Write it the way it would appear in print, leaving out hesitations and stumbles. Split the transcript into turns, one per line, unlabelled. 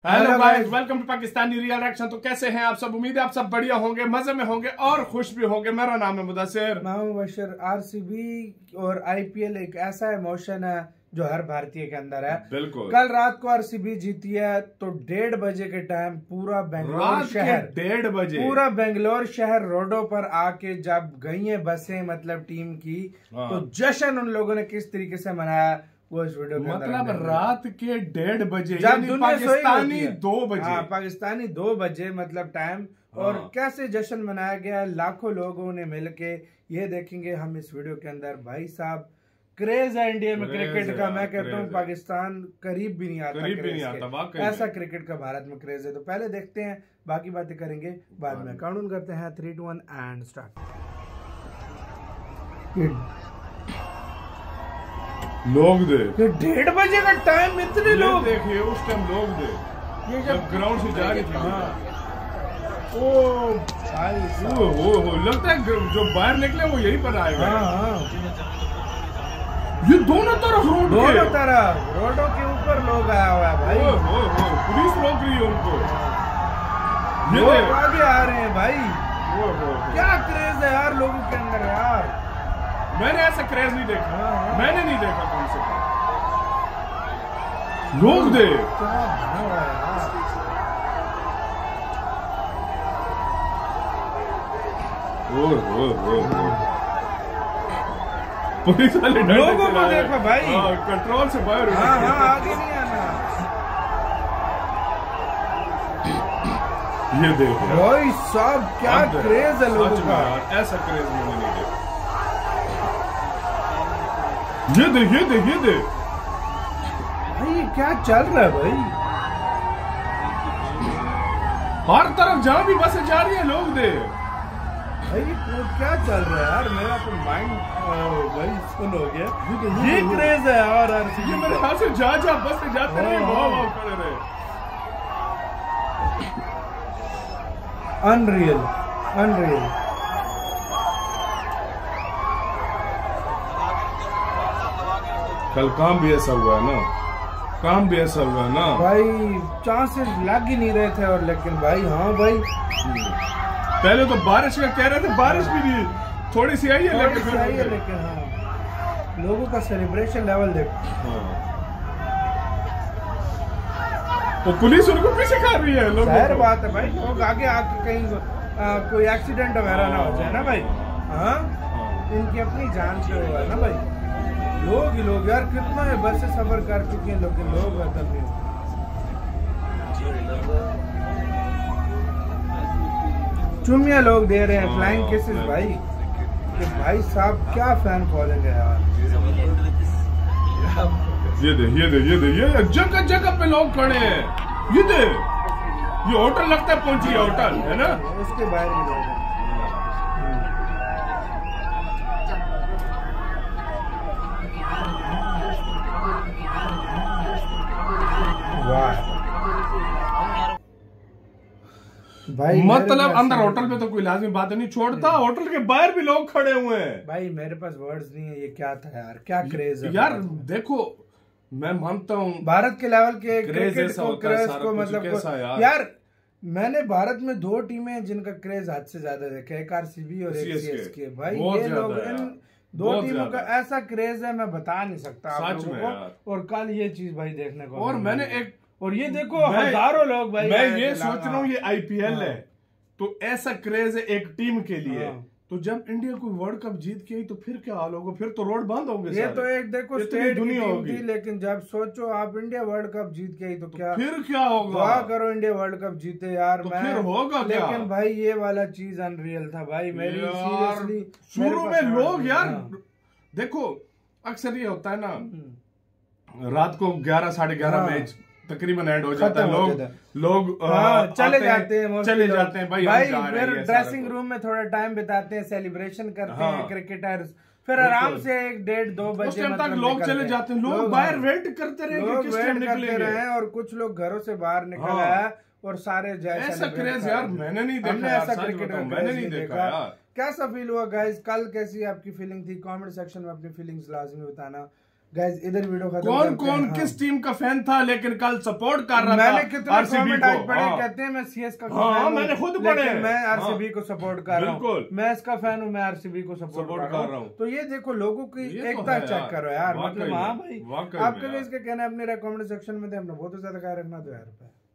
Hello guys, welcome to Pakistani real action. तो कैसे हैं आप सब? उम्मीद है आप सब बढ़िया होंगे, मजे में होंगे और खुश भी होंगे। मेरा नाम है मुदस्सिर।
मैं हूं बशीर। आरसीबी और आईपीएल एक ऐसा इमोशन है जो हर भारतीय के अंदर है।
बिल्कुल।
कल रात को आरसीबी जीती है तो 1:30 बजे के टाइम पूरा बेंगलोर शहर
1:30 बजे
पूरा बेंगलोर शहर रोडों पर आके जब गई है बसें मतलब टीम की, तो जश्न उन लोगों ने किस तरीके से मनाया वो इस वीडियो के
मतलब रात के 1:30 बजे
जब
पाकिस्तानी 2 बजे।
हाँ, पाकिस्तानी 2 बजे मतलब टाइम। और कैसे जश्न मनाया गया, लाखों लोगों ने मिलके, ये देखेंगे हम इस वीडियो के अंदर। भाई साहब क्रेज है इंडिया में क्रिकेट का। मैं कहता हूँ पाकिस्तान करीब भी नहीं आता ऐसा क्रिकेट का भारत में क्रेज है। तो पहले देखते हैं, बाकी बातें करेंगे बाद में। काउंट करते हैं 3, 2, 1 एंड स्टार्ट।
लोग दे
1:30 बजे का टाइम, इतने लोग
देखिए उस टाइम लोग दे
ये
जब ग्राउंड से जा रही थी।
ओ भाई
वो लगता है जो बाहर निकले वो यहीं पर आएगा। ये दोनों तरफ
रोडों के ऊपर लोग आया हुआ है भाई।
पुलिस रोक रही है उनको।
लोग आगे आ रहे हैं भाई। क्या क्रेज है यार लोगों के अंदर यार।
मैंने ऐसा क्रेज नहीं देखा। मैंने नहीं देखा कौन से लोग दे पुलिस वाले
लोगों को देखो भाई,
कंट्रोल से बाहर।
आगे नहीं आना।
ये देखो
भाई साहब क्या क्रेज है लोगों का।
ऐसा क्रेज मैंने नहीं देखा। ये दे
भाई क्या चल रहा है भाई।
हर तरफ जहां भी बसें जा रही है लोग दे
भाई। क्या चल रहा है यार, मेरा तो माइंड भाई सुन हो गया। ये क्रेज है यार।
ये मेरे हाथ से जा बस से जाते रहे, वाह खड़े रहे।
अनरियल।
कल काम भी ऐसा हुआ है ना
भाई। चांसेस लग ही नहीं रहे थे और लेकिन भाई हाँ भाई
पहले तो बारिश का कह रहे थे, बारिश भी नहीं, थोड़ी सी आई है
लेकिन हाँ लोगों का सेलिब्रेशन लेवल देखो।
तो पुलिस उनको पीछे कर रही है।
जाहिर बात है भाई, लोग आगे आके कहीं कोई एक्सीडेंट वगैरह ना हो जाए ना भाई। हाँ इनकी अपनी जान से हुआ है ना भाई। लोग यार कितना है, बस से सफर कर चुके हैं लेकिन लोग बेहतर नहीं। चुम्मिया लोग दे रहे हैं, फ्लाइंग किसेस भाई। कि भाई साहब क्या फैन फॉलोइंग है यार।
ये जगह जगह पे लोग खड़े हैं। ये होटल लगता है पहुंची है, होटल है ना,
उसके बाहर भी लोग हैं।
भाई मतलब अंदर होटल पे तो कोई लाजमी बात नहीं छोड़ता, होटल के बाहर भी लोग खड़े हुए हैं।
भाई मेरे पास वर्ड्स नहीं है, ये क्या था यार, क्या क्रेज है
यार। देखो मैं मानता हूँ
भारत के लेवल के
क्रेज को
मतलब यार मैंने भारत में 2 टीमें जिनका क्रेज हद से ज्यादा देखा, एक आरसीबी और एक सीएसके। भाई ये लोग इन 2 टीमों का ऐसा क्रेज है मैं बता नहीं सकता आप लोगों को। और कल ये चीज भाई देखने को, और
मैंने एक
और ये देखो हजारों लोग भाई।
मैं ये सोच रहा हूँ ये आईपीएल है तो ऐसा क्रेज है एक टीम के लिए। तो जब इंडिया को वर्ल्ड कप जीत के आई तो फिर क्या हाल होगा, फिर तो रोड बंद होंगे।
ये तो एक देखो स्टेट दुनिया होगी, लेकिन जब सोचो आप इंडिया वर्ल्ड कप जीत के आई तो
फिर क्या होगा।
दुआ करो इंडिया वर्ल्ड कप जीते यार।
तो फिर होगा क्या?
लेकिन भाई ये वाला चीज अनरियल था भाई। मेरी सीरियसली
शुरू में लोग यार देखो अक्सर ये होता है ना, रात को 11, 11:30 मैच तकरीबन एंड हो जाता है। लोग
चले जाते हैं
भाई
फिर ड्रेसिंग रूम में थोड़ा टाइम बिताते हैं, सेलिब्रेशन करते हैं क्रिकेटर्स, फिर आराम से 1, 1:30, 2 बजे
तक लोग चले जाते हैं। लोग बाहर वेट करते
रहे और कुछ लोग घरों से बाहर निकल आया और सारे
ऐसा क्रेज यार मैंने नहीं देखा।
ऐसा क्रिकेट मैंने नहीं देखा यार। कैसा फील हुआ गाइस? कल कैसी आपकी फीलिंग थी? कमेंट सेक्शन में अपनी फीलिंग्स लाजमी बताना। गाइस इधर वीडियो खत्म
कौन कौन किस टीम का फैन था लेकिन कल सपोर्ट कर रहा था।
मैंने कितने कमेंट आज पढ़े, कहते हैं मैं सीएस का
हाँ, मैंने खुद पढ़े,
मैं आरसीबी को सपोर्ट कर रहा हूँ, मैं इसका फैन हूँ, मैं आरसीबी को सपोर्ट कर रहा हूँ। तो ये देखो लोगों की एकता चेक करो यार, मतलब हाँ भाई आपका भी इसके कहना अपने कमेंट सेक्शन में थे, हमने बहुत ज्यादा कहा रखना तो यार।